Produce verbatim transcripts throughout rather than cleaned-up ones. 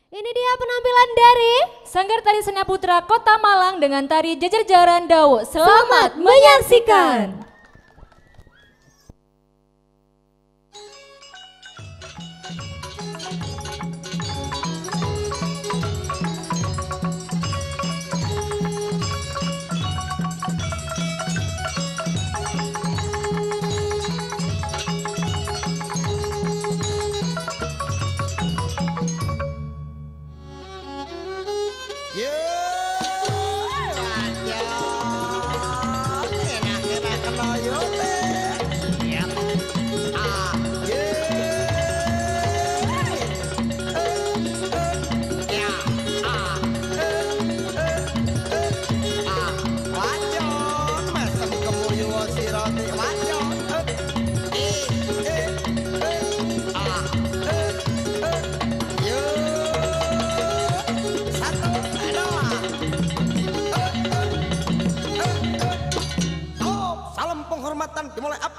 Ini dia penampilan dari Sanggar Tari Sena Putra Kota Malang dengan tari Jejer-Jaran Dawu. Selamat menyaksikan. Penghormatan dimulai up.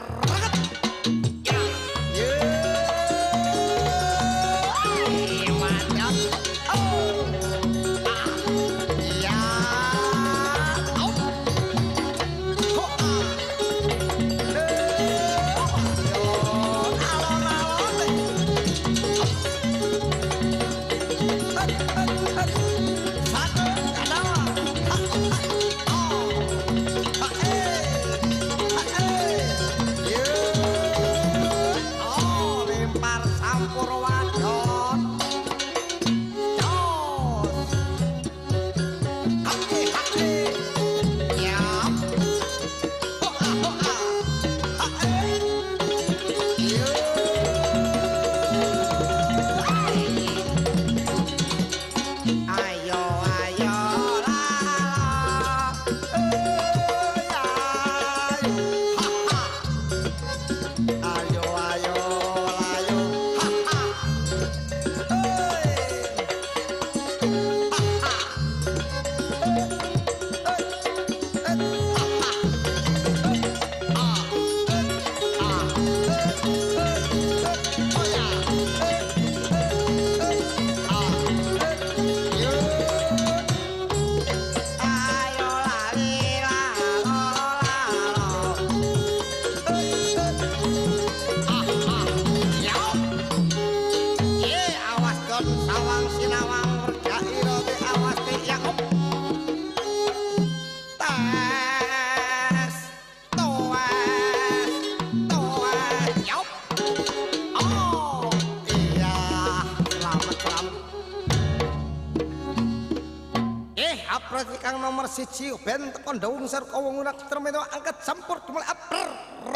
Kang nomor siji ben tekan daung sar kawung unak termedo angkat sampur dimulai aper.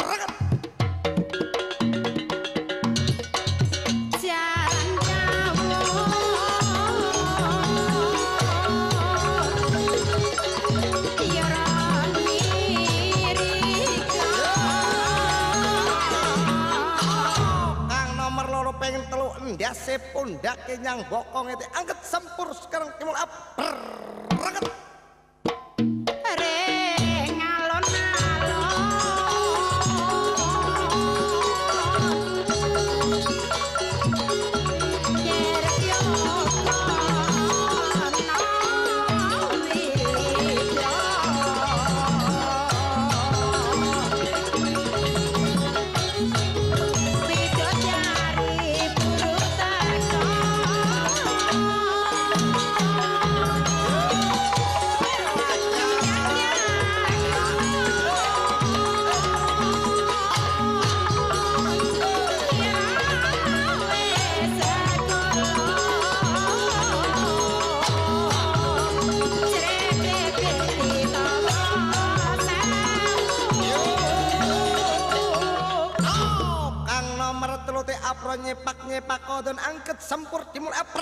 Kang nomor loro pengen telu endase pundake nyang bokong itu angkat sampur sekarang dimulai aper. Apro nyepak nyepak kodon angket sempur timur aper.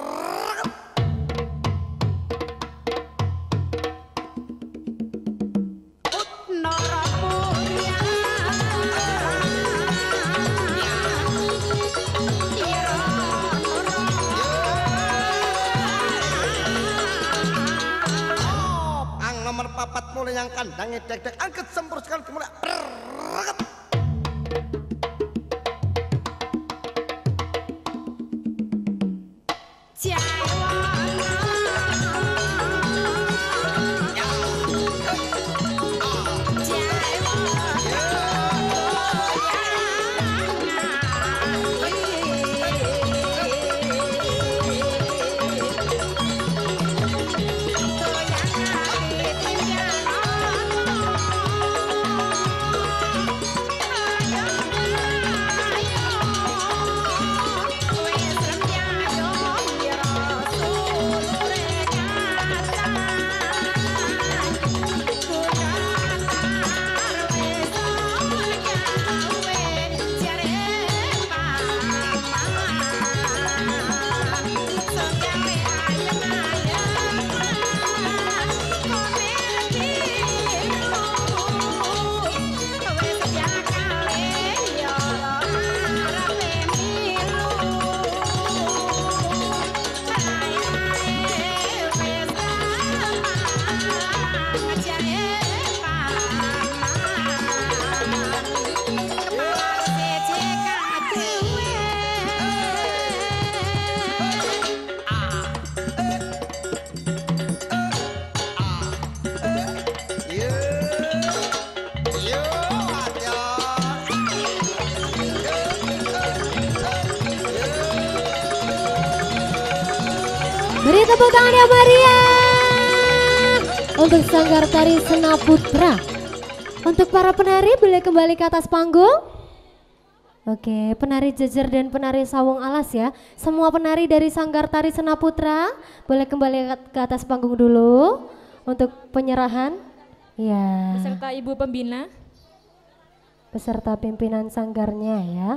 Ang nomor papat mulai yang kandangnya dek-dek angket sempur sekali timur aper. Beri tepuk tangan ya Maria untuk Sanggar Tari Senaputra. Untuk para penari boleh kembali ke atas panggung. Oke, penari jejer dan penari sawung alas ya. Semua penari dari Sanggar Tari Senaputra boleh kembali ke atas panggung dulu untuk penyerahan. Ya. Beserta Ibu Pembina. Beserta pimpinan sanggarnya ya.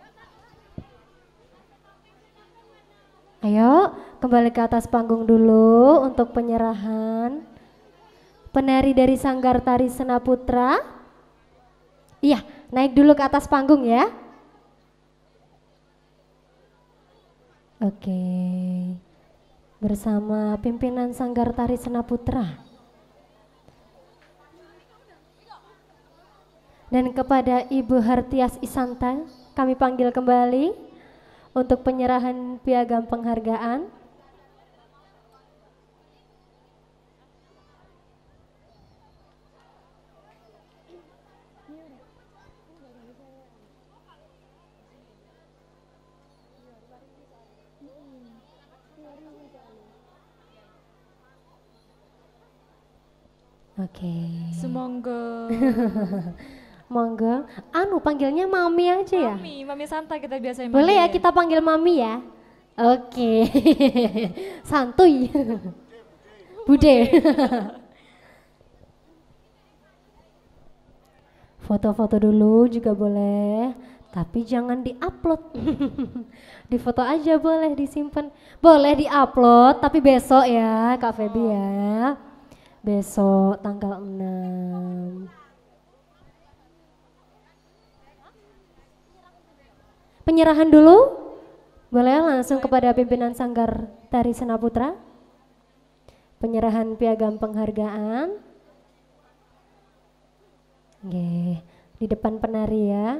Ayo kembali ke atas panggung dulu untuk penyerahan. Penari dari Sanggar Tari Senaputra. Iya, naik dulu ke atas panggung ya. Oke. Bersama pimpinan Sanggar Tari Senaputra. Dan kepada Ibu Hartias Isanta kami panggil kembali untuk penyerahan piagam penghargaan. Oke. Semonggo. Monggo. Anu panggilnya Mami aja ya? Mami, Mami Santa kita biasanya. Boleh ya kita panggil Mami ya? Oke. Santuy. Bude. Foto-foto dulu juga boleh, tapi jangan di-upload. Di foto aja boleh disimpan. Boleh di-upload, tapi besok ya Kak Feby ya. Besok tanggal enam. Penyerahan dulu, boleh langsung kepada pimpinan Sanggar Tari Senaputra. Penyerahan piagam penghargaan. Oke, di depan penari ya.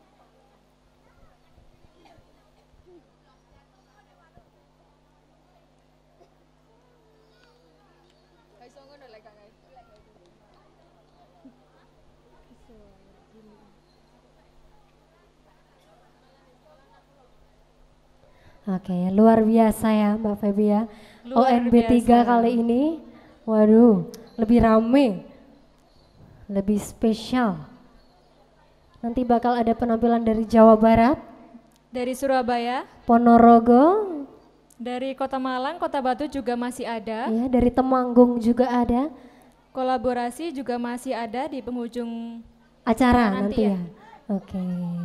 Oke, luar biasa ya Mbak Feby ya. O N B tiga kali ini, waduh, lebih rame, lebih spesial. Nanti bakal ada penampilan dari Jawa Barat, dari Surabaya, Ponorogo, dari Kota Malang, Kota Batu juga masih ada. ya, dari Temanggung juga ada. Kolaborasi juga masih ada di penghujung Acara nanti nanti ya. ya. Oke.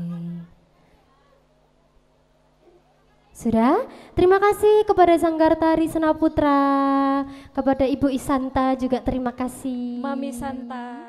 Sudah, terima kasih kepada Sanggar Tari Senaputra, kepada Ibu Isanta juga terima kasih. Mami Santa.